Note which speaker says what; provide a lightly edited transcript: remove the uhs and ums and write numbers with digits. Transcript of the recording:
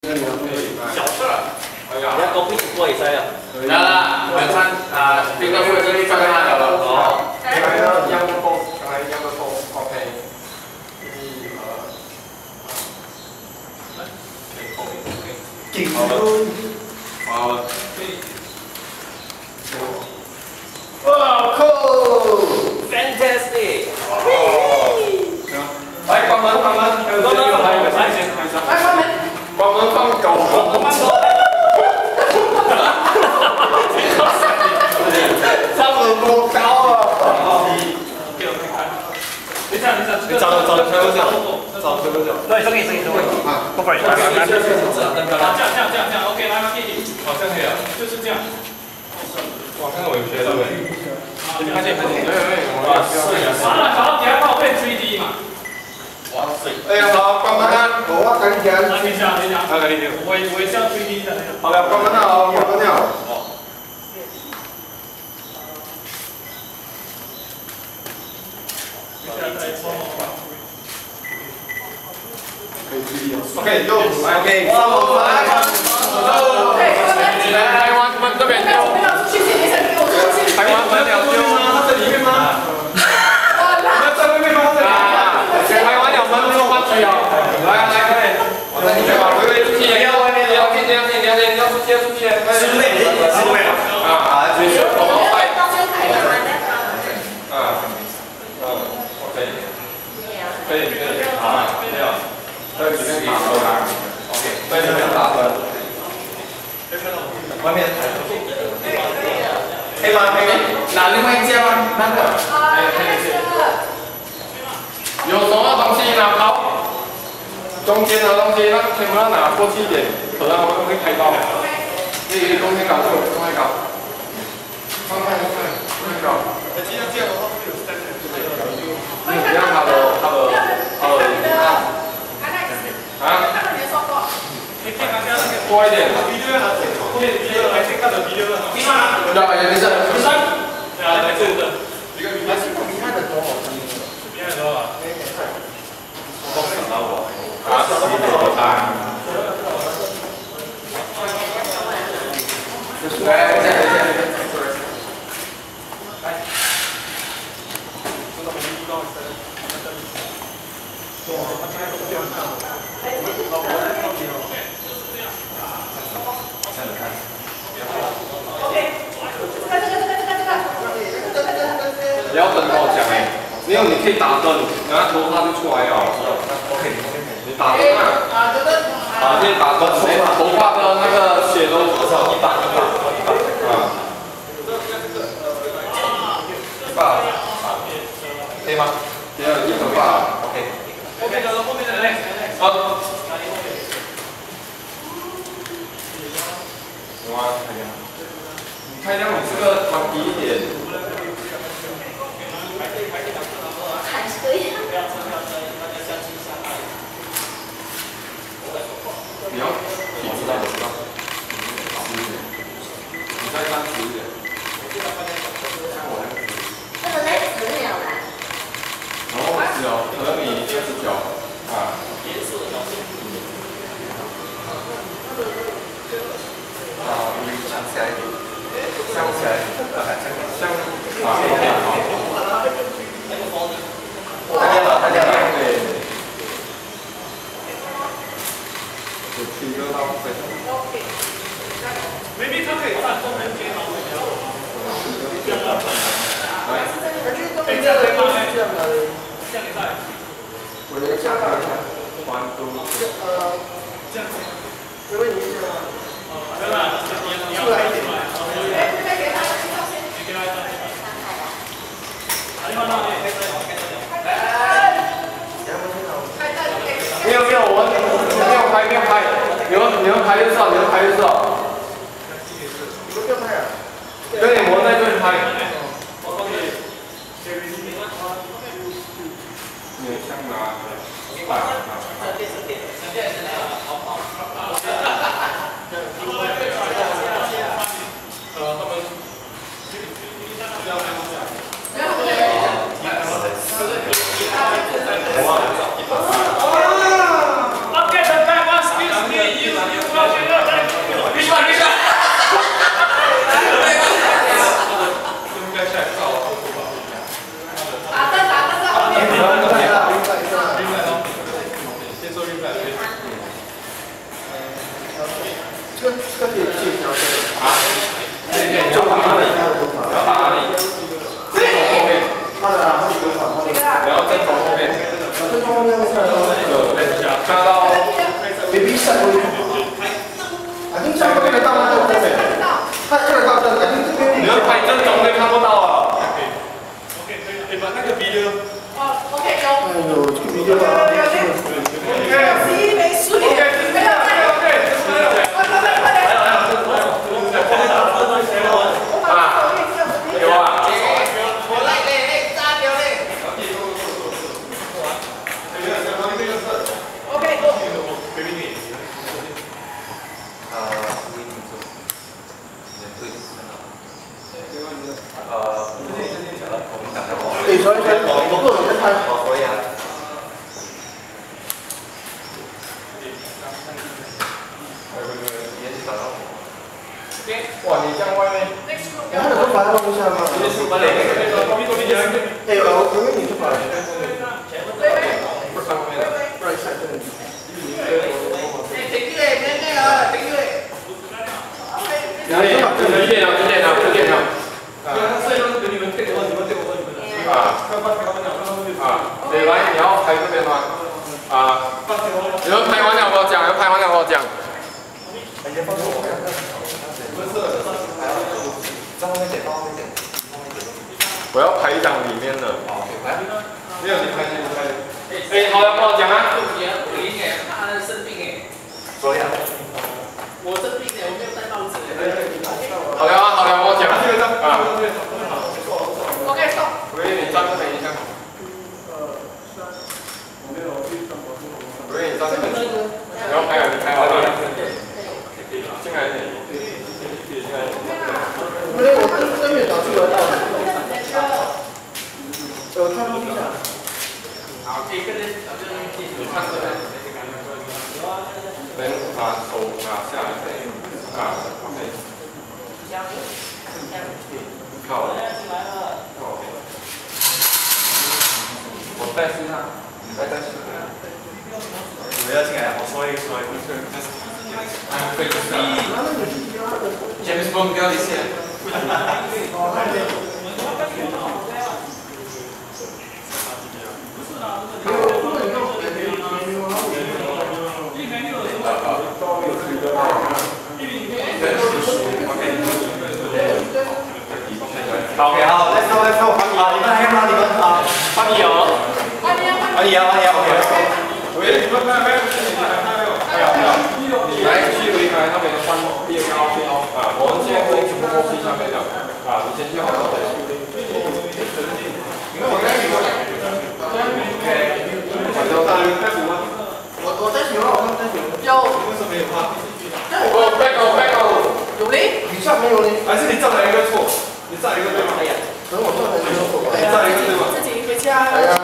Speaker 1: 小事儿。哎呀，
Speaker 2: 人家公平过一塞啊。
Speaker 1: 来啦，晚餐啊，这个会就上他的了。好，刚才一样的 pose， 刚才一样的 pose，OK。1、2。好了。哇，酷
Speaker 2: ！Fantastic！
Speaker 1: 来关门，关门，还有这个还有个先开上。来关门，关门放狗。上门多高啊！等一下，你找推手脚，找推手脚。
Speaker 3: 对，这个啊，不可以。这样，OK， 来，
Speaker 1: 好，这样可以了。
Speaker 3: 就是这样。
Speaker 1: 哇，看到我有学到没？看见，没，
Speaker 3: 哇，完了，然后你还帮我变 3D 嘛？
Speaker 1: 哇塞！哎呀，好，关门啊！我赶紧。
Speaker 3: 等一下，我也是要 3D 的那个。
Speaker 1: 好了，关门了，关门了。OK， 又 OK， 上楼来，台湾门这边丢，台湾门了丢吗？它在里面吗？那在外面吗？台湾了门丢吗？来快点，我在里面吧，回出去，你要外面，你要出去，室内啊，继续，可以，好，没有。在里面打分啊 ，OK， 在里面打分。外面可以吗？可以。拿另外一件吗？那个。可以。有什么东西拿好？中间的东西让全部要拿过去一点，可能我们会开刀。这个中间搞住，中间搞。放开。尽量这样的话会有3人。你让他的。多一点。后面还是看着video的。对，没事。来这个。还是比他的多好听。比他的多啊。我想到我。不要灯跟我讲因为你可以打灯，然后头发就出来了。OK， 你打灯啊？可以打灯，头发的那个血都100。可以吗？可以100。OK。后面的嘞。好。有吗？你开亮你这个调低一点。你要体知道，你再看直一点。
Speaker 4: 这个累死了啦。
Speaker 1: 是哦，可能你29啊。你想起来，太亮了。
Speaker 3: maybe 他可以站中间接好。这样可以吗？这样可以。
Speaker 1: 我的加大宽度。
Speaker 3: 这样。
Speaker 1: 因为你是。
Speaker 3: 对吧？你要飞出来。你给他一张。
Speaker 1: 没有，我没有拍，你们拍就知道，你们不用拍啊。对，我在这里拍。你想拿
Speaker 3: I'll get the back one, excuse me.
Speaker 1: 哇，你这样外面，
Speaker 5: 他的都摆在楼下吗？哎，我因为你是摆在
Speaker 1: 不是上面的。
Speaker 5: right side 这里。
Speaker 1: 哪里？有电脑，有电脑，有电脑。对，来，你要拍这边吗？你们拍完了不要讲，要拍完了不要讲。我要拍一张里面的。没有，你拍，你拍。哎，好了，不好讲啊。
Speaker 2: 他生病哎。
Speaker 5: 所以啊。
Speaker 2: 我生病哎，我没有带帽子。
Speaker 1: 好了啊，好了，我讲。
Speaker 4: OK， stop。
Speaker 1: 喂，你站这边一下。喂，你站这边。你要拍啊，你拍好了。进来。进来。
Speaker 5: 没有，我这边打出来了。我看不见。
Speaker 2: 好，可以跟着，
Speaker 1: 你看这边。人把手拿下来。OK。靠。我带身上，你带身上。
Speaker 3: 我要进来，我说一说。
Speaker 1: I'm going to see James Bond 标一线。
Speaker 3: 好 ，OK， 好，Let's go，你们还有吗？你们啊，
Speaker 1: 换你哦。
Speaker 3: 你要，OK。
Speaker 1: 喂，你们没有？来，去回来那边换变高啊！我们现在会全部过去下面的啊，你先去好好的。你看我在你过来。
Speaker 5: 我在学啊，我在学。
Speaker 4: 有。
Speaker 3: 为什么没有画？
Speaker 1: 我 back
Speaker 4: 有嘞。
Speaker 5: 你下没有嘞？
Speaker 3: 还是你站了一个错？你站一个对吗？
Speaker 5: 等我上来之后。
Speaker 3: 你站一个对吗？
Speaker 4: 自己回家。